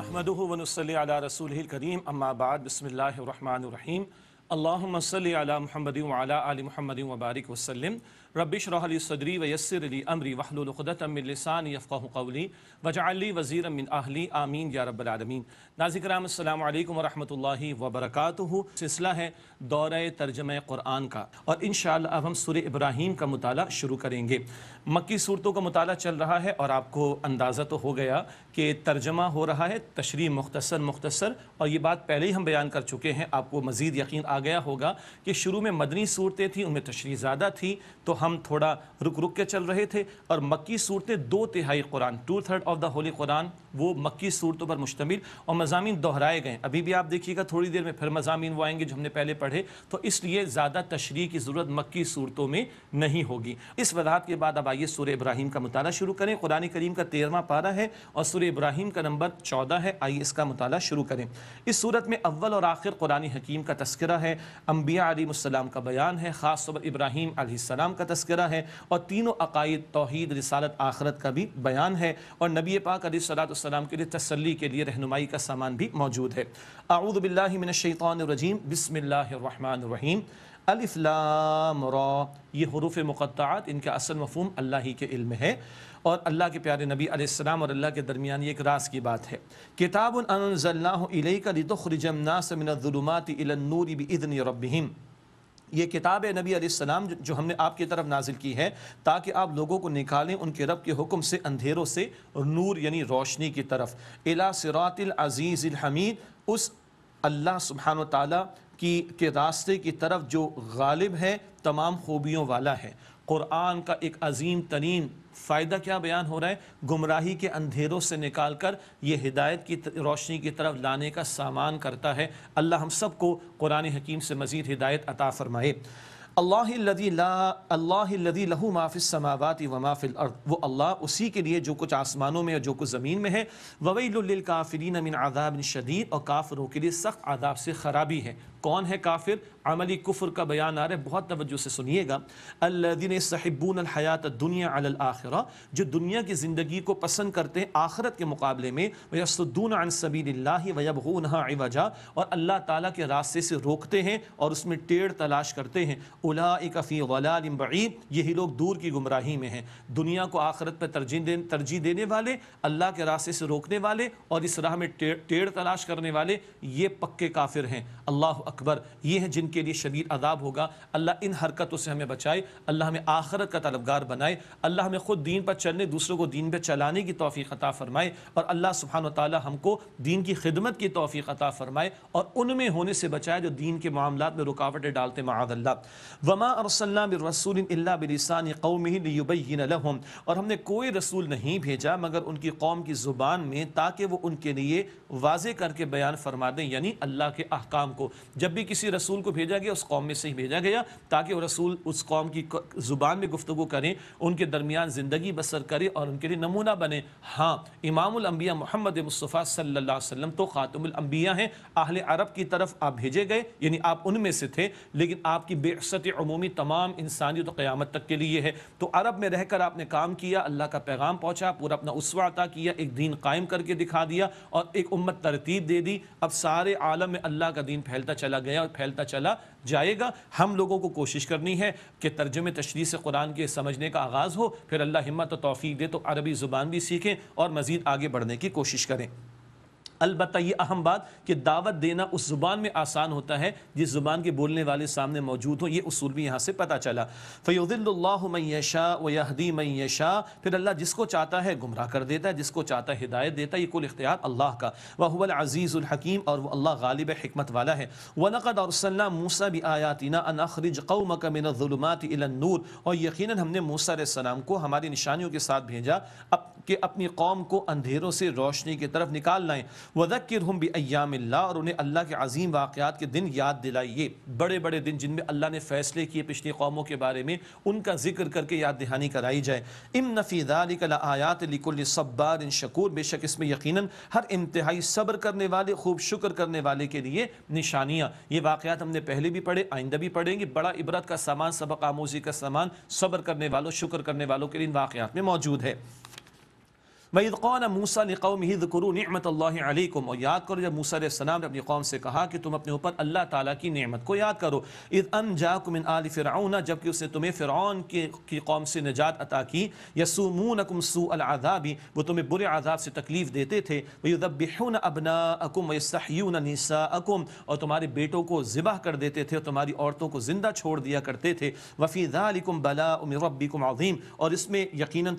नहमदुहु व नुसल्ली अला रसूलिहिल करीम अम्मा बाद बिस्मिल्लाहिर रहमानिर रहीम अल्लाहुम्मा सल्लि अला मुहम्मदिन व अला आलि मुहम्मदिन व बारिक वसल्लिम रब्बि इश्रह ली सदरी व यस्सिर ली अमरी वहलुल उक़दतम मिन लिसानी यफ़क़हू क़ौली वजअल ली वज़ीरम मिन अहली आमीन या रब्बल आलमीन। नाज़रीन किराम अस्सलामु अलैकुम व रहमतुल्लाहि व बरकातुहू। सिलसिला है दौरे तर्जुमे क़ुरआन का और इंशाअल्लाह अब हम सूरह इब्राहीम का मुताला शुरू करेंगे। मक्की सूरतों का मुताला चल रहा है और आपको अंदाज़ा तो हो गया कि तर्जमा हो रहा है तशरीह मुख्तसर और ये बात पहले ही हम बयान कर चुके हैं। आपको मज़ीद यकीन आ गया होगा कि शुरू में मदनी सूरतें थीं, उनमें तशरीह ज़्यादा थी तो हम थोड़ा रुक के चल रहे थे और मक्की सूरतें 2/3 कुरान 2/3 ऑफ द होली कुरान वो मक्की सूरतों पर मुश्तमिल और मज़ामीन दोहराए गए। अभी भी आप देखिएगा थोड़ी देर में फिर मज़ामीन वो आएंगे जो हमने पहले पढ़े, तो इसलिए ज़्यादा तशरीह की ज़रूरत मक्की सूरतों में नहीं होगी। इस वजाहत के बाद अब आइए सूरह इब्राहीम का मुताला शुरू करें। कुरान करीम का 13वां पारा है और सूरह इब्राहीम का नंबर 14 है। आइए इसका मुताला शुरू करें। इस सूरत में अव्वल और आखिर कुरान हकीम का तस्करा है, अंबिया अलैहिस्सलाम का बयान है, ख़ास तौर पर इब्राहीम अलैहिस्सलाम का तस्करा है और तीनों अक़ाइद तौहीद रिसालत आखिरत का भी बयान है और नबी पाक अलैहिस्सलाम के लिए तसल्ली के लिए रहनुमाई का सामान भी मौजूद है। अऊज़ु बिल्लाहि मिनश शैतानिर रजीम बिस्मिल्लाहिर रहमानिर रहीम। अलिफ लाम रा, ये हुरूफ़ मुक़त्तआत इनका असल मफ़हूम अल्लाह ही के इल्म है और अल्लाह के प्यारे नबी अलैहिस्सलाम और अल्लाह के दरमियान ये एक राज की बात है। किताबुन अनज़लनाहु इलैका लितुख़रिजन नास मिनज़्ज़ुलुमाति इलन-नूरि बिइज़्नि रब्बिहिम। ये किताब है नबी अलैहिस्सलाम जो हमने आपकी तरफ नाजिल की है ताकि आप लोगों को निकालें उनके रब के हुक्म से अंधेरों से नूर यानी रोशनी की तरफ। इला सिरातिल अज़ीज़िल हमीद, उस अल्लाह सुब्हानहु व तआला के रास्ते की तरफ जो गालिब है, तमाम खूबियों वाला है। कुरान का एक अजीम तरीन फ़ायदा क्या बयान हो रहा है? गुमराही के अंधेरों से निकाल कर ये हिदायत की रोशनी की तरफ लाने का सामान करता है। अल्लाह हम सब को कुरान हकीम से मज़ीद हिदायत अता फ़रमाए। अल्लाहिल्लज़ी लहू मा फ़िस समावाति व मा फ़िल अर्द, वो अल्लाह उसी के लिए जो कुछ आसमानों में और जो कुछ ज़मीन में है। ववैलुल लिल काफ़िरीन मिन अज़ाबिन शदीद, और काफ़िरों के लिए सख्त आदाब से ख़राबी है। कौन है काफिर? अमली कुफ्र का बयान आ रहा है, बहुत तवज्जो से सुनिएगा। अल्लज़ीना यस्तहिब्बूनल हयातद दुनिया अलल आखिरा, जो दुनिया की ज़िंदगी को पसंद करते हैं आखिरत के मुकाबले में। वयसुद्दून अन सबीलिल्लाहि वयबगूनहा इवजा, और अल्लाह ताला के रास्ते से रोकते हैं और उसमें टेढ़ तलाश करते हैं। उलाइका फ़ी ज़लालिम बईद, यही लोग दूर की गुमराही में हैं। दुनिया को आखिरत पर तरजीह देने वाले, अल्लाह के रास्ते से रोकने वाले और इस राह में टेढ़ तलाश करने वाले, ये पक्के काफिर हैं। अल्लाह अकबर, ये है जिनके लिए शदीद अदाब होगा। अल्लाह इन हरकतों से हमें बचाए, अल्लाह हमें आखिरत का तलबगार बनाए, अल्लाह हमें खुद दीन पर चलने, दूसरों को दीन पर चलाने की तौफीक अता फरमाए और अल्लाह सुब्हानहु व तआला हमको दीन की खिदमत की तौफीक अता फरमाए और उनमें होने से बचाए जो दीन के मामलात में रुकावटें डालते माअज़ल्लाह। वमा अरसलना मिर रसूलिन इल्ला बिलिसानि क़ौमिही लियुबय्यिन लहुम, और हमने कोई रसूल नहीं भेजा मगर उनकी कौम की ज़ुबान में, ताकि वो उनके लिए वाज़े करके बयान फरमा दें, यानी अल्लाह के अहकाम को। जब भी किसी रसूल को भेजा गया उस कौम में से ही भेजा गया ताकि वो रसूल उस कौम की ज़ुबान में गुफ्तगू करें, उनके दरमियान ज़िंदगी बसर करे और उनके लिए नमूना बने। हाँ, इमामुल अंबिया मोहम्मद मुस्तफ़ा सल्लल्लाहु अलैहि वसल्लम तो ख़ातमुल अंबिया हैं। अहले अरब की तरफ आप भेजे गए, यानी आप उनमें से थे, लेकिन आपकी बेअसत उमूमी तमाम इंसानियत तो क़यामत तक के लिए है। तो अरब में रहकर आपने काम किया, अल्लाह का पैगाम पहुँचा, पूरा अपना उसवा अता किया, एक दीन कायम करके दिखा दिया और एक उम्मत तरतीब दे दी। अब सारे आलम में अल्लाह का दीन फैलता चला गया और फैलता चला जाएगा। हम लोगों को कोशिश करनी है कि तर्जुमे तशरीह से कुरान के समझने का आगाज़ हो, फिर अल्लाह हिम्मत और तौफीक दे तो अरबी ज़ुबान भी सीखें और मज़ीद आगे बढ़ने की कोशिश करें। अलबत्ता ये अहम बात कि दावत देना उस ज़ुबान में आसान होता है जिस ज़ुबान के बोलने वाले सामने मौजूद हो। ये उसूल भी यहाँ से पता चला। फ़युज़िल्लुल्लाहु मन यशा व यहदी मन यशा, फिर अल्लाह जिसको चाहता है गुमराह कर देता है, जिसको चाहता है हिदायत देता है। ये कुल इख्तियार अल्लाह का। व हुवल अज़ीज़ुल हकीम, और वह अल्लाह गालिब हिकमत वाला है। व लक़द अरसलना मूसा बिआयातिना अन अख़रिज क़ौमक मिनज़्ज़ुलुमाति इलन नूर, और यकीनन हमने मूसा अलैहिस्सलाम को हमारी निशानियों के साथ भेजा कि अपनी कौम को अंधेरों से रोशनी की तरफ निकाल लाएं। वज़क्किरहुम बिअय्यामिल्लाह, और उन्हें अल्लाह के अजीम वाक़यात के दिन याद दिलाइए। बड़े बड़े दिन जिनमें अल्लाह ने फ़ैसले किए पिछली कौमों के बारे में, उनका जिक्र करके याद दहानी कराई जाए। इन्न फ़ी ज़ालिका लआयात लिकुल्लि सब्बारिन शकूर, बेशक इसमें यकीनन हर इंतहाई सब्र करने वाले, खूब शुक्र करने वाले के लिए निशानियाँ। ये वाक़यात हमने पहले भी पढ़े, आइंदा भी पढ़ेंगे। बड़ा इबरत का सामान, सबक आमोज़ी का सामान सब्र करने वालों, शुक्र करने वालों के लिए इन वाक़यात में मौजूद है। وَإِذْ قَالَ مُوسَىٰ لِقَوْمِهِ اذْكُرُوا نِعْمَةَ اللَّهِ عَلَيْكُمْ، اور یاد کرو جب موسیٰ علیہ السلام نے اپنی قوم سے کہا کہ تم اپنے اوپر اللہ تعالیٰ کی نعمت کو یاد کرو. اذ انجاکم من آل فرعون، جبکہ اس نے تمہیں فرعون کی قوم سے نجات عطا کی. یسومونکم سوء العذاب، وہ تمہیں برے عذاب سے تکلیف دیتے تھے. ویذبحون ابناءکم ویستحیون نساءکم، اور تمہارے بیٹوں کو ذبح کر دیتے تھے اور تمہاری عورتوں کو زندہ چھوڑ دیا کرتے تھے. وفی ذالکم بلاء من ربکم عظیم، اور اس میں یقیناً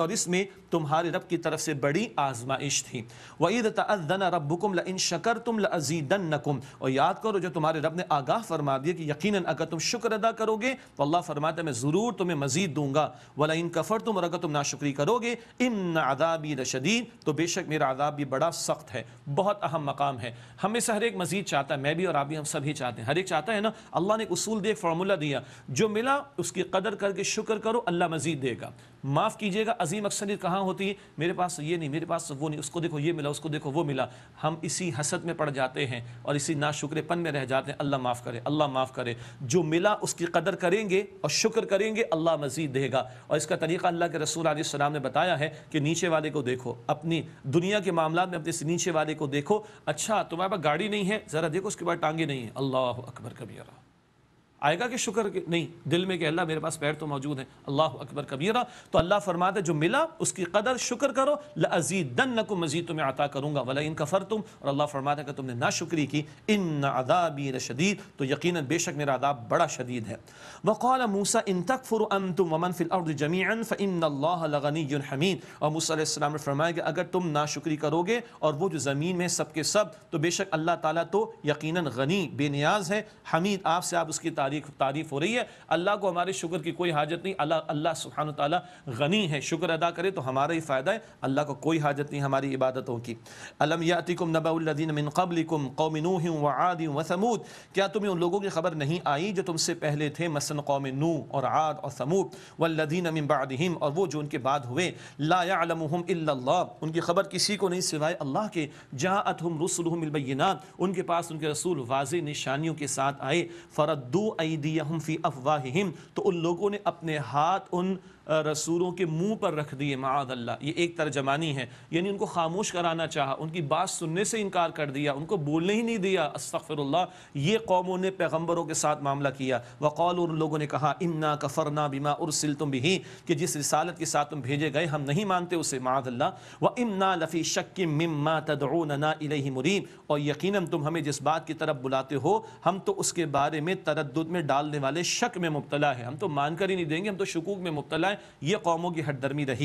تمہارے رب کی طرف سے بڑی آزمائش تھی. وَإِذْ تَأَذَّنَ رَبُّكُمْ لَإِن شَكَرْتُمْ لَأَزِيدَنَّكُمْ، اور یاد کرو جو تمہارے رب نے آگاہ فرما دیا کہ یقیناً اگر تم شکر ادا کرو گے تو اللہ فرماتا ہے میں ضرور تمہیں مزید دوں گا. وَلَئِن كَفَرْتُمْ، اور اگر تم ناشکری کرو گے إِنَّ عَذَابِي لَشَدِيدٌ، تو بے شک میرا عذاب بھی بڑا سخت ہے. بہت اہم مقام ہے. ہم میں سے ہر ایک مزید چاہتا ہے، میں بھی اور آپ بھی، ہم سب ہی چاہتے ہیں. ہر ایک چاہتا ہے نا. اللہ نے ایک اصول دیا، ایک فارمولہ دیا، جو ملا اس کی قدر کر کے شکر کرو، اللہ مزید دے گا. معاف کیجیے گا، عظیم اکثریت کہاں ہوتی ہے؟ میرے پاس یہ نہیں، میرے پاس وہ نہیں، اس کو دیکھو یہ ملا، اس کو دیکھو وہ ملا. ہم اسی حسد میں پڑ جاتے ہیں اور اسی ناشکرے پن میں رہ جاتے ہیں. اللہ معاف کرے، اللہ معاف کرے. جو ملا اس کی قدر کریں گے اور شکر کریں گے، اللہ مزید دے گا. اور اس کا طریقہ اللہ کے رسول علیہ السلام نے بتایا ہے کہ نیچے والے کو دیکھو، اپنی دنیا کے معاملات میں اپنے سے نیچے والے کو دیکھو. اچھا تمہارے پاس گاڑی نہیں ہے، ذرا دیکھو اس کے بعد ٹانگیں نہیں ہیں. اللہ اکبر کبیرہ. آئے گا کہ شکر نہیں، دل میں کہ اللہ میرے پاس پیر تو موجود ہے. اللہ اکبر کبیرہ. تو اللہ فرماتا ہے جو ملا اس کی قدر شکر کرو، لَأَزِيدَنَّكُمْ، مزید تمہیں عطا کروں گا. وَلَئِن كَفَرْتُمْ، اور اللہ فرماتا ہے کہ تم نے ناشکری کی، إِنَّ عَذَابِي لَشَدِيدٌ، تو یقیناً بے شک میرا عذاب بڑا شدید ہے. وَقَالَ مُوسَىٰ إِن تَكْفُرُوا أَنْتُمْ وَمَنْ فِي الْأَرْضِ جَمِيعًا فَإِنَّ اللَّهَ لَغَنِيٌّ حَمِيدٌ، اور موسیٰ علیہ السلام نے فرمایا کہ اگر تم ناشکری کرو گے اور وہ جو زمین میں سب کے سب، تو بے شک اللہ تعالیٰ تو یقیناً غنی، بے نیاز ہے. حمید، آپ سے آپ اس کی تعریف ہو رہی ہے. اللہ کو ہمارے شکر کی کوئی حاجت نہیں. اللہ سبحانہ و تعالیٰ غنی ہے، شکر ادا کرے تو ہمارا ہی فائدہ ہے. اللہ کو کوئی حاجت نہیں ہماری عبادتوں کی. الم یاتکم نبأ الذین من قبلکم قوم نوح وعاد وثمود، کیا تمہیں ان لوگوں کی خبر نہیں آئی جو تم سے پہلے تھے، مثلا قوم نوح اور عاد اور ثمود. والذین من بعدہم، اور وہ جو ان کے بعد ہوئے. لا یعلمہم الا اللہ، ان کی خبر کسی کو نہیں سوائے اللہ کے. جاءتہم رسلہم بالبینات، ان کے پاس ان کے رسول واضح نشانیوں کے ساتھ آئے. فردوا ایدیہم فی افواہہم، تو ان لوگوں نے اپنے ہاتھ ان رسولوں کے منہ پر رکھ دیے. معاذ اللہ، یہ ایک ترجمانی ہے، یعنی ان کو خاموش کرانا چاہا، ان کی بات سننے سے انکار کر دیا، ان کو بولنے ہی نہیں دیا. استغفر اللہ. یہ قوموں نے پیغمبروں کے ساتھ معاملہ کیا. وقالوا، ان لوگوں نے کہا، انا کفرنا بما ارسلتم به، کہ جس رسالت کے ساتھ تم بھیجے گئے ہم نہیں مانتے اسے. معاذ اللہ. وانا لفی شک مما تدعوننا الیہ مریب، اور یقیناً تم ہمیں جس بات کی طرف بلاتے ہو ہم تو اس کے بارے میں تردد میں ڈالنے والے شک میں مبتلا ہے. ہم تو مان کر ہی نہیں دیں گے، ہم تو شکوک میں مبتلا ہے. یہ قوموں کی ہٹ درمی رہی.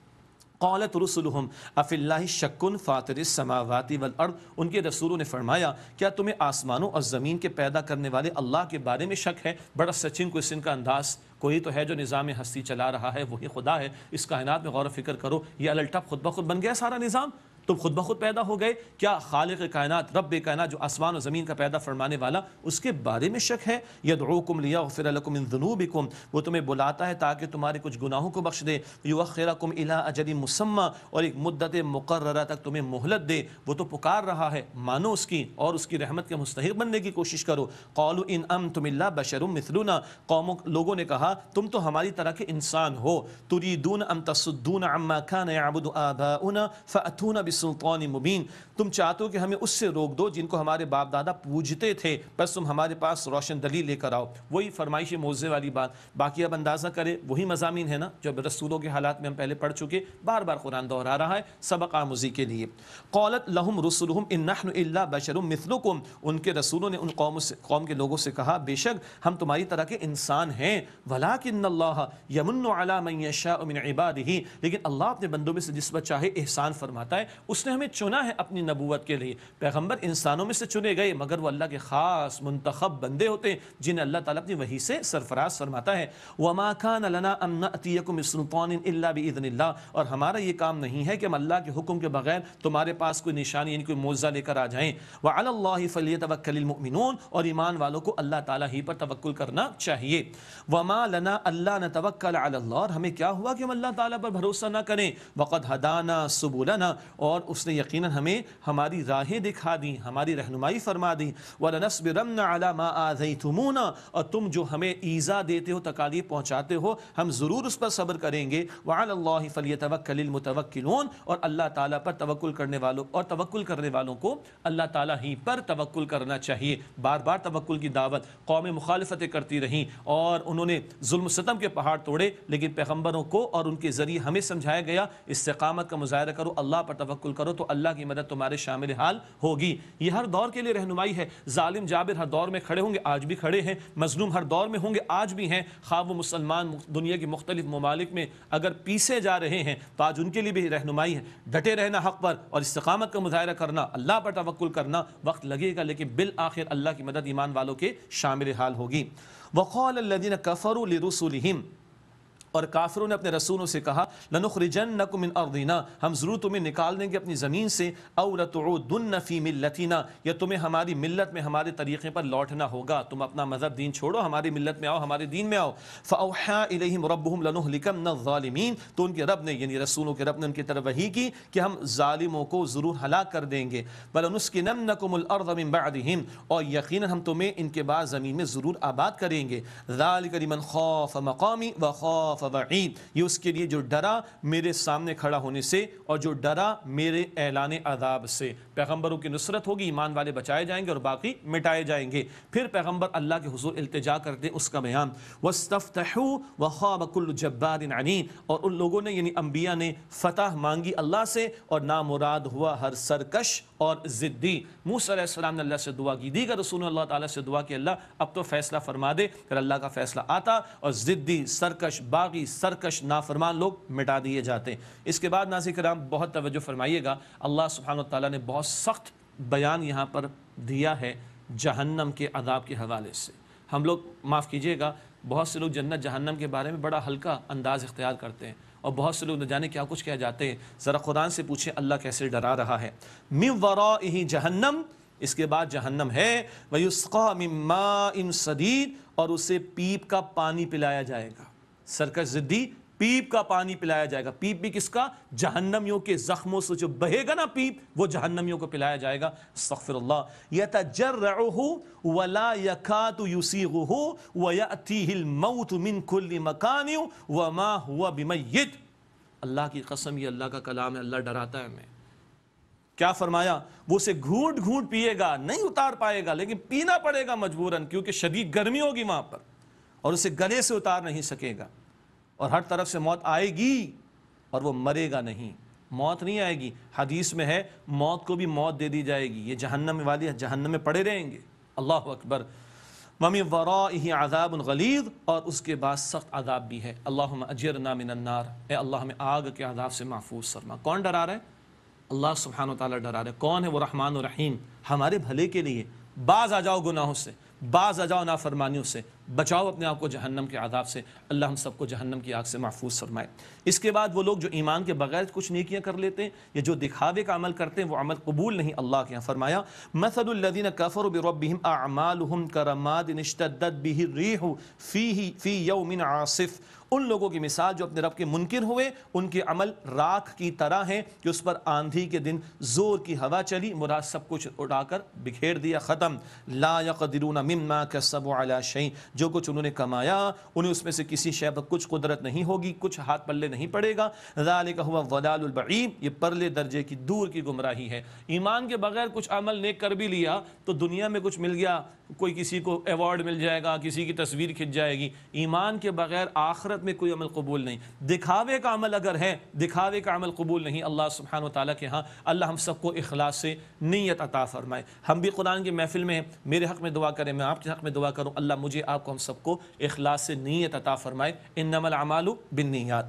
قالت رسلہم افی اللہ شک فاطر السماوات والارض، ان کے رسولوں نے فرمایا کیا تمہیں آسمانوں اور زمین کے پیدا کرنے والے اللہ کے بارے میں شک ہے؟ بڑا سچن کوئسچن کا انداز. کوئی تو ہے جو نظام ہستی چلا رہا ہے، وہی خدا ہے. اس کائنات میں غور و فکر کرو، یہ الٹپ خود بخود بن گیا سارا نظام. تم خود بخود پیدا ہو گئے. کیا خالق کائنات، رب کائنات، جو آسمان و زمین کا پیدا فرمانے والا، اس کے بارے میں شک ہے؟ یدعوکم لیغفر لکم من ذنوبکم، وہ تمہیں بلاتا ہے تاکہ تمہارے کچھ گناہوں کو بخش دے. یؤخرکم الی اجل مسمی، اور ایک مدت مقررہ تک تمہیں مہلت دے. وہ تو پکار رہا ہے، مانو اس کی اور اس کی رحمت کے مستحق بننے کی کوشش کرو. قالوا ان انتم الا بشر مثلنا، لوگوں نے کہا تم تو ہماری طرح کے انسان ہو. تريدون ان تصدون عما كان يعبد آباؤنا فاتونا سلطان مبین، تم چاہتے ہو کہ ہمیں اس سے روک دو جن کو ہمارے باپ دادا پوجتے تھے، بس تم ہمارے پاس روشن دلیل لے کر آؤ. وہی فرمائش موضوع والی بات. باقی اب اندازہ کرے وہی مضامین ہے نا جو رسولوں کے حالات میں ہم پہلے پڑھ چکے، بار بار قرآن دہرا رہا ہے سبق آموزی کے لیے. قالت لهم رسلهم ان نحن الا بشر مثلکم، ان کے رسولوں نے ان قوم کے لوگوں سے کہا بے شک ہم تمہاری طرح کے انسان ہیں. ولکن اللہ یمن علی من یشاء من عباده، لیکن اللہ اپنے بندوں میں سے جس پر چاہے احسان فرماتا ہے. اس نے ہمیں چنا ہے اپنی نبوت کے لیے. پیغمبر انسانوں میں سے چنے گئے مگر وہ اللہ کے خاص منتخب بندے ہوتے ہیں جنہیں اللہ تعالیٰ اپنی وحی سے سرفراز فرماتا ہے. وما كان لنا ان نأتيكم بسلطان الا باذن اللہ، اور ہمارا یہ کام نہیں ہے کہ ہم اللہ کے حکم کے بغیر تمہارے پاس کوئی نشانی یعنی کوئی معجزہ لے کر آ جائیں. وعلى الله فليتوكل المؤمنون، اور ایمان والوں کو اللہ تعالیٰ ہی پر توکل کرنا چاہیے. وما لنا الا نتوکل على اللہ، اور ہمیں کیا ہوا کہ ہم اللہ تعالیٰ پر بھروسہ نہ کریں. وقد هدانا سبلنا، اور اس نے یقیناً ہمیں ہماری راہیں دکھا دیں، ہماری رہنمائی فرما دی۔ وَلَنَصْبِرَنَّ عَلَى مَا آذَيْتُمُونَا، اور تم جو ہمیں ایذا دیتے ہو، تکالیف پہنچاتے ہو، ہم ضرور اس پر صبر کریں گے۔ وَعَلَى اللَّهِ فَلْيَتَوَكَّلِ الْمُتَوَكِّلُونَ، اور اللہ تعالیٰ پر توکل کرنے والوں کو اللہ تعالیٰ ہی پر توکل کرنا چاہیے۔ بار بار توکل کی دعوت، قوم مخالفتیں کرتی رہیں اور انہوں نے ظلم و ستم کے پہاڑ توڑے، لیکن پیغمبروں کو اور ان کے ذریعے ہمیں سمجھایا گیا استقامت کا مظاہرہ کرو، اللہ پر توکل کرو تو اللہ کی مدد تمہارے شامل حال ہوگی۔ یہ ہر دور کے لیے رہنمائی ہے۔ ظالم جابر ہر دور میں کھڑے ہوں گے، آج بھی کھڑے ہیں، مظلوم ہر دور میں ہوں گے، آج بھی ہیں، خواہ وہ مسلمان دنیا کی مختلف ممالک میں اگر پیسے جا رہے ہیں تو آج ان کے لیے بھی رہنمائی ہے۔ ڈٹے رہنا حق پر اور استقامت کا مظاہرہ کرنا، اللہ پر توکل کرنا، وقت لگے گا لیکن بالآخر اللہ کی مدد ایمان والوں کے شامل حال ہوگی۔ وَقَالَ الَّذِينَ كَفَرُوا لِرُسُلِهِمْ، اور کافروں نے اپنے رسولوں سے کہا لَنُخْرِجَنَّكُم مِّنْ أَرْضِنَا، ہم ضرور تمہیں نکال دیں گے اپنی زمین سے، أَوْ لَتُعُودُنَّ فِي مِلَّتِنَا، یا تمہیں ہماری ملت میں ہمارے طریقے پر لوٹنا ہوگا، تم اپنا مذہب دین چھوڑو، ہماری ملت میں آؤ، ہمارے دین میں آؤ۔ فَأَوْحَىٰ إِلَيْهِمْ رَبُّهُمْ لَنُهْلِكَنَّ الظَّالِمِينَ، تو ان کے رب نے یعنی رسولوں کے رب نے ان کی طرف وحی کی کہ ہم ظالموں کو ضرور ہلاک کر دیں گے۔ وَلَنُسْكِنَنَّكُمُ الْأَرْضَ مِن بَعْدِهِمْ، اور یقیناً ہم تمہیں ان کے بعد زمین میں ضرور آباد کریں گے۔ ذَلِكَ لِمَنْ خَافَ مَقَامِي وَخَافَ وَعِيدِ، یہ اس کے لیے جو ڈرا میرے سامنے کھڑا ہونے سے اور جو ڈرا میرے اعلان عذاب سے۔ پیغمبروں کی نصرت ہوگی، ایمان والے بچائے جائیں گے اور باقی مٹائے جائیں گے۔ پھر پیغمبر اللہ کے حضور التجا کرتے اس کا بیان، وَاسْتَفْتَحُوا وَخَابَ كُلُّ جَبَّارٍ عَنِيدٍ، اور ان لوگوں نے یعنی انبیاء نے فتح مانگی اللہ سے اور نامراد ہوا ہر سرکش اور ضدی۔ موسیٰ علیہ السلام نے اللہ سے دعا کی، دیگر رسول نے اللہ تعالیٰ سے دعا کہ اللہ اب تو فیصلہ فرما دے، پھر اللہ کا فیصلہ آتا اور ضدی، سرکش، باغی، سرکش، نافرمان لوگ مٹا دیے جاتے۔ اس کے بعد ناظرین کرام بہت توجہ فرمائیے گا، اللہ سبحانہ وتعالیٰ نے بہت سخت بیان یہاں پر دیا ہے جہنم کے عذاب کے حوالے سے۔ ہم لوگ معاف کیجئے گا، بہت سے لوگ جنت جہنم کے بارے میں بڑا ہلکا انداز اختیار کرتے ہیں اور بہت سے لوگ نہ جانے کیا کچھ کہہ جاتے ہیں۔ ذرا قرآن سے پوچھیں اللہ کیسے ڈرا رہا ہے۔ مِن وَرَائِهِ جہنم، اس کے بعد جہنم ہے، وَيُسْقَىٰ مِن مَّاءٍ صَدِيدٍ، اور اسے پیپ کا پانی پلایا جائے گا۔ سرکش ضدی، پیپ کا پانی پلایا جائے گا۔ پیپ بھی کس کا؟ جہنمیوں کے زخموں سے جو بہے گا نا پیپ، وہ جہنمیوں کو پلایا جائے گا۔ استغفر اللہ۔ يَتَجَرَّعُهُ وَلَا يَكَادُ يُسِيغُهُ وَيَأْتِيهِ الْمَوْتُ مِنْ كُلِّ مَكَانٍ وَمَا هُوَ بِمَيِّتٍ۔ اللہ کی قسم، یہ اللہ کا کلام ہے، اللہ ڈراتا ہے ہمیں۔ کیا فرمایا؟ وہ اسے گھونٹ گھونٹ پیے گا، نہیں اتار پائے گا لیکن پینا پڑے گا مجبوراً، کیونکہ شدید گرمی ہوگی وہاں پر اور اسے گلے سے اتار نہیں سکے گا، اور ہر طرف سے موت آئے گی اور وہ مرے گا نہیں۔ موت نہیں آئے گی، حدیث میں ہے موت کو بھی موت دے دی جائے گی، یہ جہنم والی جہنم میں پڑے رہیں گے۔ اللہ اکبر۔ وَمِن وَرَائِهِ عَذَابٌ غَلِيظٌ، اور اس کے بعد سخت عذاب بھی ہے۔ اللہم اجرنا من النار، اے اللہ ہمیں آگ کے عذاب سے محفوظ فرما۔ کون ڈرا رہا ہے؟ اللہ سبحانہ وتعالیٰ ڈرا رہا ہے۔ کون ہے وہ؟ رحمان و رحیم، ہمارے بھلے کے لیے۔ باز آ جاؤ گناہوں سے، باز آ جاؤ نافرمانیوں سے، بچاؤ اپنے آپ کو جہنم کے عذاب سے۔ اللہ ہم سب کو جہنم کی آگ سے محفوظ فرمائے۔ اس کے بعد وہ لوگ جو ایمان کے بغیر کچھ نیکیاں کر لیتے ہیں یا جو دکھاوے کا عمل کرتے ہیں وہ عمل قبول نہیں۔ اللہ کے یہاں فرمایا مثل الذین کفروا بربہم اعمالہم کرماد اشتدت بہ الریح فی یوم عاصف، ان لوگوں کی مثال جو اپنے رب کے منکر ہوئے، ان کے عمل راکھ کی طرح ہیں کہ اس پر آندھی کے دن زور کی ہوا چلی، مراد سب کچھ اڑا کر بکھیر دیا، ختم۔ لا یقدرون مما کسبوا علی شیء، جو کچھ انہوں نے کمایا انہیں اس میں سے کسی شے پر کچھ قدرت نہیں ہوگی، کچھ ہاتھ پلے نہیں پڑے گا۔ ذالک هو الضلال البعید، یہ پرلے درجے کی دور کی گمراہی ہے۔ ایمان کے بغیر کچھ عمل نیک کر بھی لیا تو دنیا میں کچھ مل گیا، کوئی کسی کو ایوارڈ مل جائے گا، کسی کی تصویر کھنچ جائے گی۔ ایمان کے بغیر آخرت میں کوئی عمل قبول نہیں۔ دکھاوے کا عمل اگر ہے، دکھاوے کا عمل قبول نہیں۔ اللہ سبحانہ وتعالیٰ کے ہاں اللہ ہم سب کو اخلاص سے نیت عطا فرمائے۔ ہم بھی قرآن کی محفل میں میرے حق میں دعا کریں، میں آپ کے حق میں دعا کروں، اللہ مجھے آپ کو ہم سب کو اخلاص سے نیت عطا فرمائے۔ انما الاعمال بالنیات۔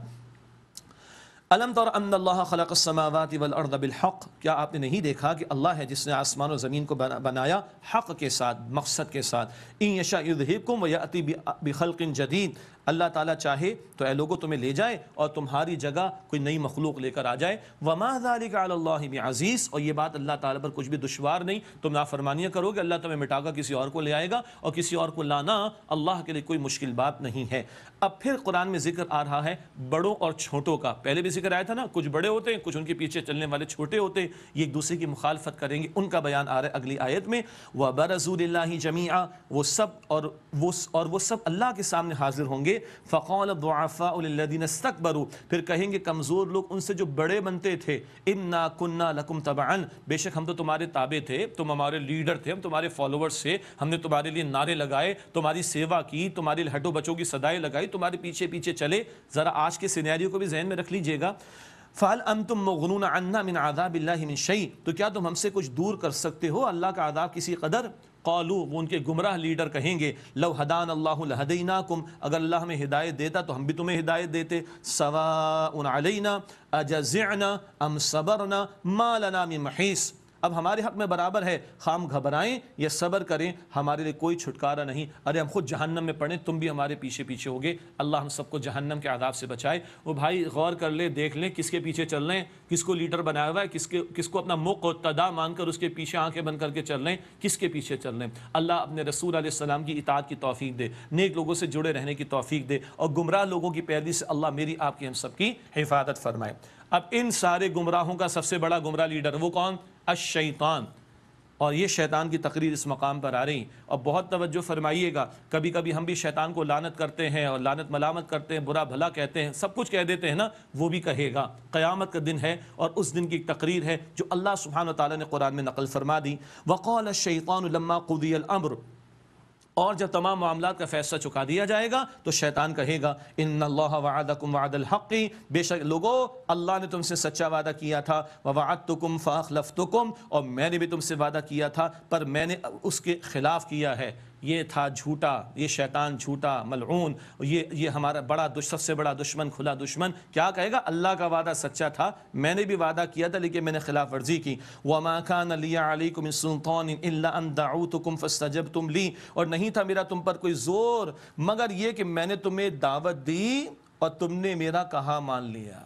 الم تر ان اللہ خلق السماوات والارض بالحق، کیا آپ نے نہیں دیکھا کہ اللہ ہے جس نے آسمان و زمین کو بنایا حق کے ساتھ، مقصد کے ساتھ۔ ان یشاء یذہبکم ویأتی بخلق جدید، اللہ تعالیٰ چاہے تو اے لوگوں تمہیں لے جائے اور تمہاری جگہ کوئی نئی مخلوق لے کر آ جائے. وما ذلک علی اللہ بعزیز، اور یہ بات اللہ تعالیٰ پر کچھ بھی دشوار نہیں. تم نافرمانیاں کرو گے، اللہ تمہیں مٹا کر کسی اور کو لے آئے گا، اور کسی اور کو لانا اللہ کے لیے کوئی مشکل بات نہیں ہے. اب پھر قرآن میں ذکر آ رہا ہے بڑوں اور چھوٹوں کا. پہلے بھی ذکر آیا تھا نا، کچھ بڑے ہوتے ہیں، کچھ ان کے پیچھے چلنے والے چھوٹے ہوتے ہیں، یہ ایک دوسرے کی مخالفت کریں گے. ان کا بیان آ رہا ہے اگلی آیت میں. وَبَرَزُوا لِلَّهِ جَمِيعًا، وہ سب اور وہ سب اللہ کے سامنے حاضر ہوں گے. فَقَالَ الضُّعَفَاءُ لِلَّذِينَ اسْتَكْبَرُوا، پھر کہیں گے کمزور لوگ ان سے جو بڑے بنتے تھے، اِنَّا كُنَّا لَكُمْ تَبَعًا، بے شک ہم تو تمہارے تابع تھے، تم ہمارے لیڈر تھے، ہم تمہارے فالوورز تھے، ہم نے تمہارے لیے نعرے لگائے، تمہاری سیوا کی، تمہاری ہڈوں بچوں کی صدائیں لگائی، تمہارے پیچھے پیچھے چلے. ذرا آج کے سینیریو کو بھی ذہن میں رکھ لیجئے گا. فَهَلْ أَنْتُمْ مُغْنُونَ عَنَّا مِنْ عَذَابِ اللَّهِ مِنْ شَيْءٍ، تو کیا تم ہم سے کچھ دور کر سکتے ہو اللہ کا عذاب کسی قدر. قالوا، وہ ان کے گمراہ لیڈر کہیں گے، لو ہدان اللہ لہدیناکم، اگر اللہ ہمیں ہدایت دیتا تو ہم بھی تمہیں ہدایت دیتے. سواء علینا اجزعنا ام صبرنا ما لنا من محیص، اب ہمارے حق میں برابر ہے، خام گھبرائیں یا صبر کریں، ہمارے لیے کوئی چھٹکارا نہیں. ارے ہم خود جہنم میں پڑیں، تم بھی ہمارے پیچھے پیچھے ہوگے. اللہ ہم سب کو جہنم کے عذاب سے بچائے. وہ بھائی غور کر لے، دیکھ لیں کس کے پیچھے چل رہے ہیں، کس کو لیڈر بنایا ہوا ہے، کس کو اپنا مقتدا مان کر اس کے پیچھے آنکھیں بند کر کے چل رہے ہیں، کس کے پیچھے چل رہے ہیں. اللہ اپنے رسول علیہ السلام کی اطاعت کی توفیق دے، نیک لوگوں سے جڑے رہنے کی توفیق دے، اور گمراہ لوگوں کی پیروی سے اللہ میری آپ کی ہم سب کی حفاظت فرمائے. اب ان سارے گمراہوں کا سب سے بڑا گمراہ لیڈر وہ کون؟ الشیطان. اور یہ شیطان کی تقریر اس مقام پر آ رہی. اور بہت توجہ فرمائیے گا، کبھی کبھی ہم بھی شیطان کو لعنت کرتے ہیں اور لعنت ملامت کرتے ہیں، برا بھلا کہتے ہیں، سب کچھ کہہ دیتے ہیں نا. وہ بھی کہے گا، قیامت کا دن ہے اور اس دن کی تقریر ہے جو اللہ سبحانہ وتعالی نے قرآن میں نقل فرما دی. وقال الشیطان لما قضی الامر، اور جب تمام معاملات کا فیصلہ چکا دیا جائے گا تو شیطان کہے گا، ان اللہ وعدکم وعد الحق، بے شک لوگو اللہ نے تم سے سچا وعدہ کیا تھا، ووعدتکم فاخلفتکم، اور میں نے بھی تم سے وعدہ کیا تھا پر میں نے اس کے خلاف کیا ہے. یہ تھا جھوٹا، یہ شیطان جھوٹا ملعون، یہ ہمارا سب سے بڑا دشمن، کھلا دشمن. کیا کہے گا؟ اللہ کا وعدہ سچا تھا، میں نے بھی وعدہ کیا تھا لیکن میں نے خلاف ورزی کی. وما كان لي عليكم من سلطان الا ان دعوتكم فاستجبتم لي، اور نہیں تھا میرا تم پر کوئی زور مگر یہ کہ میں نے تمہیں دعوت دی اور تم نے میرا کہا مان لیا.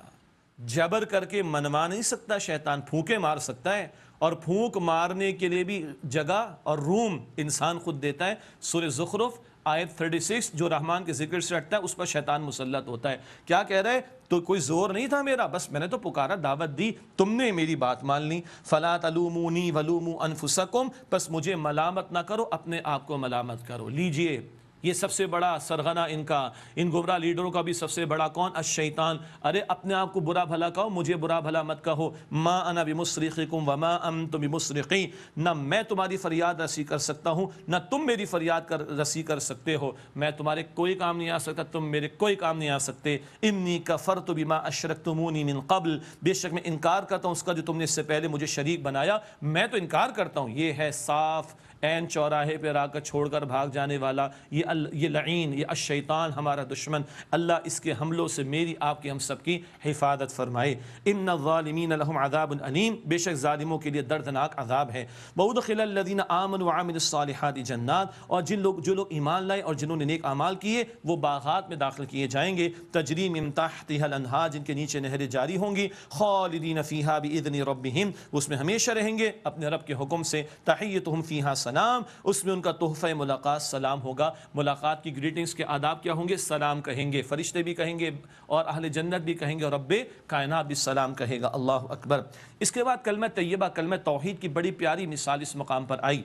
جبر کر کے منوا نہیں سکتا شیطان، پھونکے مار سکتا ہے، اور پھونک مارنے کے لیے بھی جگہ اور روم انسان خود دیتا ہے. سورہ زخرف آیت 36 جو رحمان کے ذکر سے ہٹتا ہے اس پر شیطان مسلط ہوتا ہے. کیا کہہ رہے؟ تو کوئی زور نہیں تھا میرا، بس میں نے تو پکارا، دعوت دی، تم نے میری بات مان لی. فلا تلومونی ولوموا انفسکم، پس مجھے ملامت نہ کرو، اپنے آپ کو ملامت کرو. لیجئے یہ سب سے بڑا سرغنہ ان گمراہ لیڈروں کا بھی سب سے بڑا کون؟ الشیطان. ارے اپنے آپ کو برا بھلا کہو، مجھے برا بھلا مت کہو. ما انا بمصرخکم وما انتم بمصرخی، نہ میں تمہاری فریاد رسی کر سکتا ہوں نہ تم میری فریاد رسی کر سکتے ہو. میں تمہارے کوئی کام نہیں آ سکتا، تم میرے کوئی کام نہیں آ سکتے. انی کفرت بما اشرکتمونی من قبل، بے شک میں انکار کرتا ہوں اس کا جو تم نے اس سے پہلے مجھے شریک بنایا. میں تو انکار کرتا ہوں. یہ ہے صاف عین چوراہے پہ آ کر چھوڑ کر بھاگ جانے والا یہ لعین، یہ الشیطان ہمارا دشمن. اللہ اس کے حملوں سے میری آپ کی ہم سب کی حفاظت فرمائے. ان الظالمین لهم عذاب علیم، بے شک ظالموں کے لیے دردناک عذاب ہے. وادخل الذین آمنوا وعملوا الصالحات جنات، اور جو لوگ ایمان لائے اور جنہوں نے نیک اعمال کیے وہ باغات میں داخل کیے جائیں گے. تجری من تحتها الانہار، جن کے نیچے نہریں جاری ہوں گی. خالدین فیہا باذن ربہم، اس میں ہمیشہ رہیں گے اپنے رب کے حکم سے. تحیتہم فیہا سلام، اس میں ان کا تحفہ ملاقات سلام ہوگا. ملاقات کی گریٹنگز کے آداب کیا ہوں گے؟ سلام کہیں گے، فرشتے بھی کہیں گے اور اہل جنت بھی کہیں گے اور رب کائنات بھی سلام کہے گا. اللہ اکبر. اس کے بعد کلمہ طیبہ، کلمہ توحید کی بڑی پیاری مثال اس مقام پر آئی.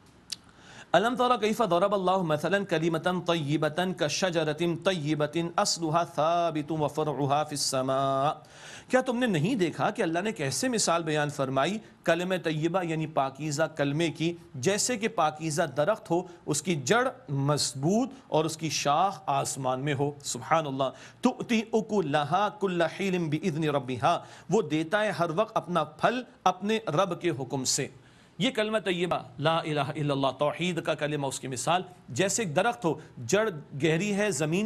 الم تر کیف ضرب اللہ مثلا کلمۃ طیبۃ کشجرۃ طیبۃ اصلها ثابت وفرعها فی السماء، کیا تم نے نہیں دیکھا کہ اللہ نے کیسے مثال بیان فرمائی کلمہ طیبہ یعنی پاکیزہ کلمے کی، جیسے کہ پاکیزہ درخت ہو، اس کی جڑ مضبوط اور اس کی شاخ آسمان میں ہو. سبحان اللہ. تؤتی اکلها کل حین باذن ربها، وہ دیتا ہے ہر وقت اپنا پھل اپنے رب کے حکم سے. یہ کلمہ طیبہ لا الہ الا اللہ توحید کا کلمہ، اس کی مثال جیسے ایک درخت ہو، جڑ گہری ہے زمین میں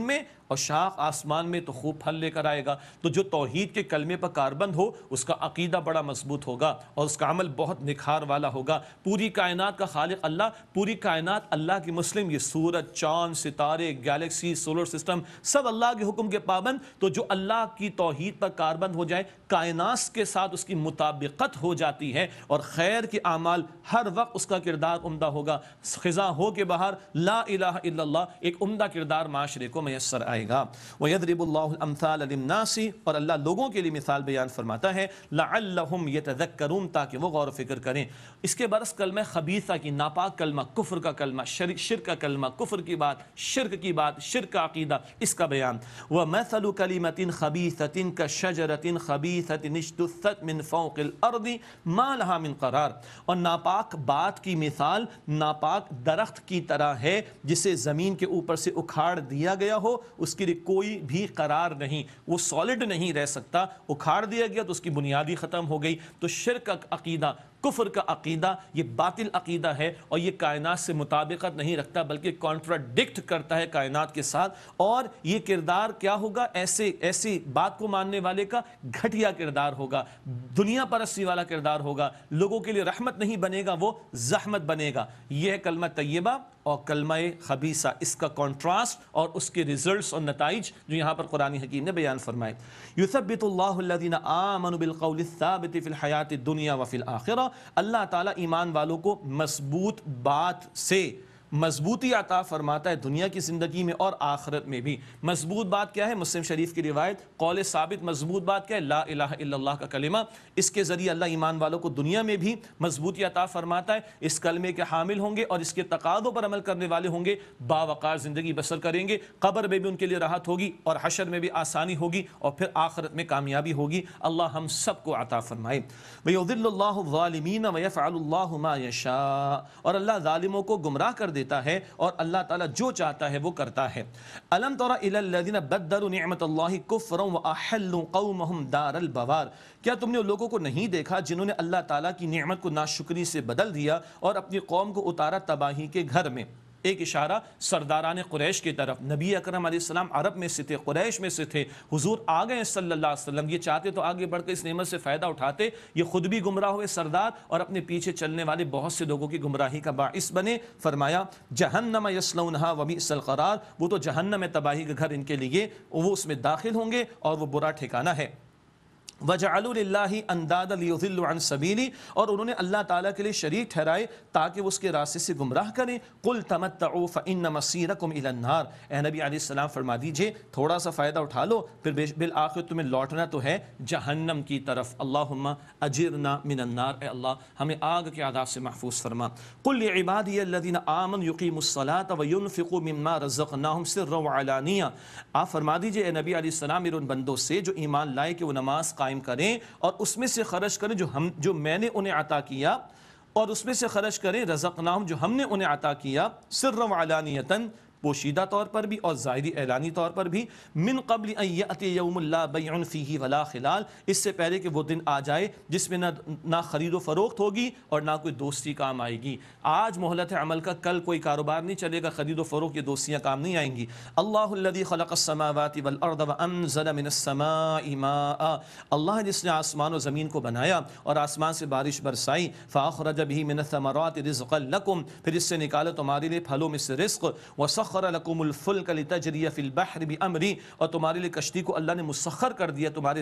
اور شاخ آسمان میں تو خوب پھل لے کر آئے گا۔ تو جو توحید کے کلمے پر کاربند ہو اس کا عقیدہ بڑا مضبوط ہوگا اور اس کا عمل بہت نکھار والا ہوگا۔ پوری کائنات کا خالق اللہ، پوری کائنات اللہ کی مسلم، یہ سورج، چاند، ستارے، گیلیکسی، سولر سسٹم سب اللہ کے حکم کے پابند۔ تو جو اللہ کی توحید پر کاربند ہو جائے، کائنات کے ساتھ اس کی مطابقت ہو جاتی ہے اور خیر کے اعمال ہر وقت اس کا کردار عمدہ ہوگا۔ خزاں ہو کے باہر لا الہ الا اللہ ایک عمدہ کردار معاشرے کو میسر آئے گا۔ وَيَضْرِبُ اللَّهُ الْأَمْثَالَ لِلنَّاسِ، اور اللہ لوگوں کے لیے مثال بیان فرماتا ہے، لَعَلَّهُمْ يَتَذَكَّرُونَ، تاکہ وہ غور و فکر کریں۔ اس کے برس کلمہ خبیثہ کی، ناپاک کلمہ، کفر کا کلمہ، شرک کا کلمہ، کفر کی بات، شرک کی بات، شرک کا عقیدہ، اس کا بیان۔ وَمَثَلُ كَلِمَةٍ خَبِيثَةٍ كَشَجَرَةٍ خَبِيثَةٍ اجْتُثَّتْ مِنْ فَوْقِ الْأَرْضِ مَا لَهَا مِنْ قَرَارٍ، اور ناپاک بات کی مثال ناپاک درخت کی طرح ہے جسے زمین کے اوپر سے اکھاڑ دیا گیا ہو، اس کے لیے کوئی بھی قرار نہیں، وہ سالڈ نہیں رہ سکتا، اکھاڑ دیا گیا تو اس کی بنیادی ختم ہو گئی۔ تو شرک کا عقیدہ، کفر کا عقیدہ یہ باطل عقیدہ ہے اور یہ کائنات سے مطابقت نہیں رکھتا بلکہ کانٹراڈکٹ کرتا ہے کائنات کے ساتھ۔ اور یہ کردار کیا ہوگا؟ ایسی بات کو ماننے والے کا گھٹیا کردار ہوگا، دنیا پرستی والا کردار ہوگا، لوگوں کے لیے رحمت نہیں بنے گا، وہ زحمت بنے گا۔ یہ ہے کلمہ طیبہ اور کلمہ خبیثہ، اس کا کنٹراسٹ اور اس کے ریزلٹس اور نتائج جو یہاں پر قرآن حکیم نے بیان فرمائے۔ یثبت اللہ الذین آمنوا بالقول الثابت فی الحیات الدنیا وفی الآخرہ، اللہ تعالیٰ ایمان والوں کو مضبوط بات سے مضبوطی عطا فرماتا ہے دنیا کی زندگی میں اور آخرت میں بھی۔ مضبوط بات کیا ہے؟ مسلم شریف کی روایت، قول ثابت مضبوط بات کیا ہے؟ لا الہ الا اللہ کا کلمہ۔ اس کے ذریعے اللہ ایمان والوں کو دنیا میں بھی مضبوطی عطا فرماتا ہے، اس کلمے کے حامل ہوں گے اور اس کے تقاضوں پر عمل کرنے والے ہوں گے، باوقار زندگی بسر کریں گے، قبر میں بھی ان کے لیے راحت ہوگی اور حشر میں بھی آسانی ہوگی اور پھر آخرت میں کامیابی ہوگی۔ اللہ ہم سب کو عطا فرمائے۔ وَيُضِلُّ اللَّهُ الظَّالِمِينَ وَيَفْعَلُ اللَّهُ مَا يَشَاءُ، اور اللہ ظالموں کو گمراہ کر دیتا ہے اور اللہ تعالیٰ جو چاہتا ہے وہ کرتا ہے۔ أَلَمْ تَرَ إِلَى الَّذِينَ بَدَّلُوا نِعْمَةَ اللَّهِ كُفْرًا وَأَحَلُّوا قَوْمَهُمْ دَارَ الْبَوَارِ، کیا تم نے ان لوگوں کو نہیں دیکھا جنہوں نے اللہ تعالیٰ کی نعمت کو ناشکری سے بدل دیا اور اپنی قوم کو اتارا تباہی کے گھر میں؟ ایک اشارہ سرداران قریش کی طرف۔ نبی اکرم علیہ السلام عرب میں سے تھے، قریش میں سے تھے، حضور آ گئے صلی اللہ علیہ وسلم، یہ چاہتے تو آگے بڑھ کر اس نعمت سے فائدہ اٹھاتے، یہ خود بھی گمراہ ہوئے سردار اور اپنے پیچھے چلنے والے بہت سے لوگوں کی گمراہی کا باعث بنے۔ فرمایا جہنم یصلونھا وبئس القرار، وہ تو جہنم ہے، تباہی کا گھر ان کے لیے، وہ اس میں داخل ہوں گے اور وہ برا ٹھکانہ ہے۔ وَجَعَلُوا لِلَّهِ أَنْدَادًا لِيُضِلُّوا عَنْ سَبِيلِهِ، اور انہوں نے اللہ تعالیٰ کے لیے شریک ٹھہرائے تاکہ وہ اس کے راستے سے گمراہ کریں۔ قُلْ تَمَتَّعُوا فَإِنَّ مَصِيرَكُمْ إِلَى النَّارِ، اے نبی علیہ السلام فرما دیجئے تھوڑا سا فائدہ اٹھا لو، پھر بالآخر تمہیں لوٹنا تو ہے جہنم کی طرف۔ اللہم اجرنا من النار، اے اللہ ہمیں آگ کے عذاب سے محفوظ فرما۔ قُلْ لِعِبَادِيَ الَّذِينَ آمَنُوا يُقِيمُوا الصَّلَاةَ وَيُنْفِقُوا مِمَّا رَزَقْنَاهُمْ سِرًّا وَعَلَانِيَةً، آپ فرما دیجئے اے نبی علیہ السلام میرے ان بندوں سے جو ایمان لائے کہ وہ نماز قائم کریں اور اس میں سے خرچ کریں جو میں نے انہیں عطا کیا، اور اس میں سے خرچ کریں رزقناہم جو ہم نے انہیں عطا کیا، سرًا وعلانیۃً، پوشیدہ طور پر بھی اور ظاہری اعلانی طور پر بھی، من قبل ان یأتی یوم لا بیع فیہ ولا خلال، اس سے پہلے کہ وہ دن آ جائے جس میں نہ خرید و فروخت ہوگی اور نہ کوئی دوستی کام آئے گی۔ آج مہلت عمل کا، کل کوئی کاروبار نہیں چلے گا، خرید و فروخت، یہ دوستیاں کام نہیں آئیں گی۔ اللہ الذی خلق السماوات والارض وانزل من السماء ماء، اللہ جس نے آسمان و زمین کو بنایا اور آسمان سے بارش برسائی، فاخرج به من الثمرات رزقا لکم، پھر اس سے نکالا تمہارے لیے پھلوں میں سے رزق، وسخر لکم الفلک لتجری فی البحر بامری، اور تمہارے لیے کشتی کو اللہ نے مسخر کر دیا، تمہارے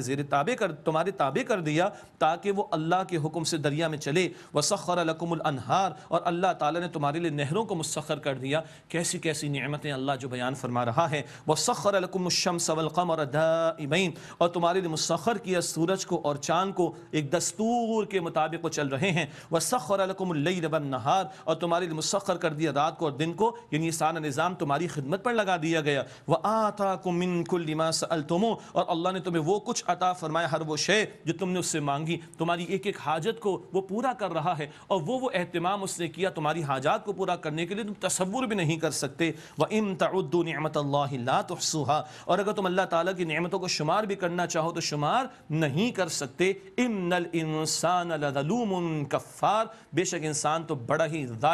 تابع کر دیا تاکہ وہ اللہ کے حکم سے دریا میں چلے، وسخر لکم الانہار، اور اللہ تعالیٰ نے تمہارے لیے نہروں کو مسخر کر دیا۔ کیسی کیسی نعمتیں اللہ جو بیان فرما رہا ہے۔ وسخر لکم الشمس والقمر دائبین، اور تمہارے لیے مسخر کیا سورج کو اور چاند کو ایک دستور کے مطابق وہ چل رہے ہیں۔ وسخر لکم اللیل والنہار، اور تمہارے لیے مسخر کر دیا رات کو اور دن کو، یعنی یہ سارا نظام تمہاری خدمت پر لگا دیا گیا۔ وآتاکم من کل ما سألتموہ، اور اللہ نے تمہیں وہ کچھ عطا فرمایا، ہر وہ شے جو تم نے اس سے مانگی، تمہاری ایک ایک حاجت کو وہ پورا کر رہا ہے، اور وہ اہتمام اس نے کیا تمہاری حاجات کو پورا کرنے کے لیے تم تصور بھی نہیں کر سکتے۔ وَإِن تَعُدُّوا نِعْمَةَ اللَّهِ لَا تُحْصُوهَا، اور اگر تم اللہ تعالیٰ کی نعمتوں کو شمار بھی کرنا چاہو تو شمار نہیں کر سکتے۔ إِنَّ الْإِنسَانَ لَظَلُومٌ كَفَّارٌ، بے شک انسان تو بڑا ہی ظالم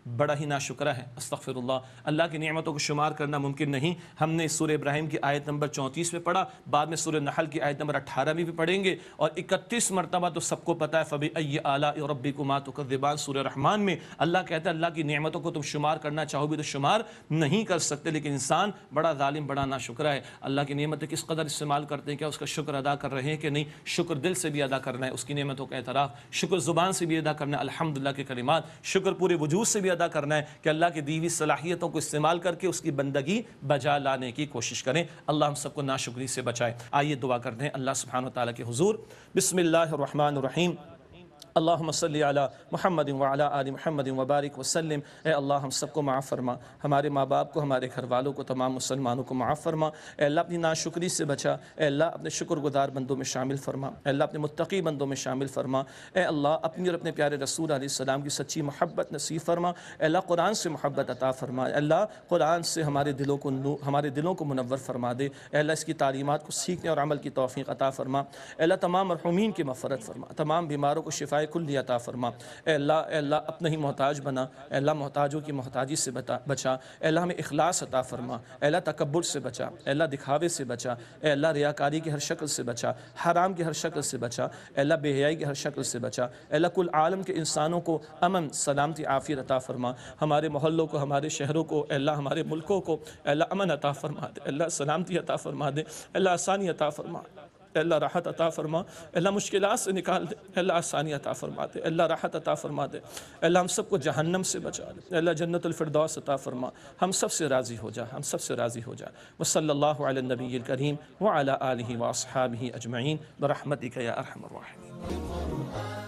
بڑا ہی ناشکرہ ہے۔ استغفر اللہ، اللہ کی نعمتوں کو شمار کرنا ممکن نہیں۔ ہم نے سورہ ابراہیم کی آیت نمبر 34 میں پڑھا، بعد میں سورہ نحل کی آیت نمبر 18 میں بھی پڑھیں گے، اور 31 مرتبہ تو سب کو پتہ ہے فَبِأَيِّ آلَاءِ رَبِّكُمَا تُكَذِّبَانِ سورہ رحمان میں اللہ کہتا ہے اللہ کی نعمتوں کو تم شمار کرنا چاہو بھی تو شمار نہیں کر سکتے، لیکن انسان بڑا ظالم، بڑا ناشکرہ ہے۔ اللہ کی نعمتیں کس قدر استعمال کرتے ہیں، کیا اس کا شکر ادا کر رہے ہیں کہ نہیں؟ شکر دل سے بھی ادا کرنا ہے، اس کی نعمتوں کا اعتراف، شکر زبان سے بھی ادا کرنا ہے الحمدللہ کے کلمات، شکر پورے وجود سے بھی ادا کرنا ہے کہ اللہ کی دی ہوئی صلاحیتوں کو استعمال کر کے اس کی بندگی بجا لانے کی کوشش کریں۔ اللہ ہم سب کو ناشکری سے بچائے۔ آئیے دعا کرتے ہیں اللہ سبحانہ وتعالیٰ کے حضور۔ بسم اللہ الرحمن الرحیم۔ اللہم صلی علی محمد وعلی آل محمد وبارک وسلم۔ اے اللہ ہم سب کو معاف فرما، ہمارے ماں باپ کو، ہمارے گھر والوں کو، تمام مسلمانوں کو معاف فرما۔ اے اللہ اپنی ناشکری سے بچا، اے اللہ اپنے شکر گزار بندوں میں شامل فرما، اے اللہ اپنے متقی بندوں میں شامل فرما۔ اے اللہ اپنی اور اپنے پیارے رسول علیہ السلام کی سچی محبت نصیب فرما۔ اے اللہ قرآن سے محبت عطا فرما، اے اللہ قرآن سے ہمارے دلوں کو منور فرما دے۔ اے اللہ اس کی تعلیمات کو سیکھنے اور عمل کی توفیق عطا فرما۔ اے اللہ تمام مرحومین کی مغفرت فرما، تمام بیماروں کو شفائے کلی عطا فرما۔ اے اللہ اپنا ہی محتاج بنا، اے اللہ محتاجوں کی محتاجی سے بچا، اے اللہ ہمیں اخلاص عطا فرما، اے اللہ تکبر سے بچا، اے اللہ دکھاوے سے بچا، اے اللہ ریاکاری کی ہر شکل سے بچا، حرام کی ہر شکل سے بچا، اے اللہ بے حیائی کی ہر شکل سے بچا، اے اللہ کل عالم کے انسانوں کو امن، سلامتی، عافیت عطا فرما، ہمارے محلوں کو، ہمارے شہروں کو، اے اللہ ہمارے ملکوں کو اے اللہ امن عطا فرما دے، اے اللہ سلامتی عطا فرما دے، اے اللہ آسانی عطا فرما، اے اللہ راحت عطا فرما، اے اللہ مشکلات سے نکال دے، اے اللہ آسانی عطا فرما دے، اے اللہ راحت عطا فرما دے، اے اللہ ہم سب کو جہنم سے بچا دے، اے اللہ جنت الفردوس عطا فرما، ہم سب سے راضی ہو جا، ہم سب سے راضی ہو جا۔ وصلی اللہ علی النبی الکریم وعلی آلہ واصحابہ اجمعین برحمتک یا ارحم الراحمین۔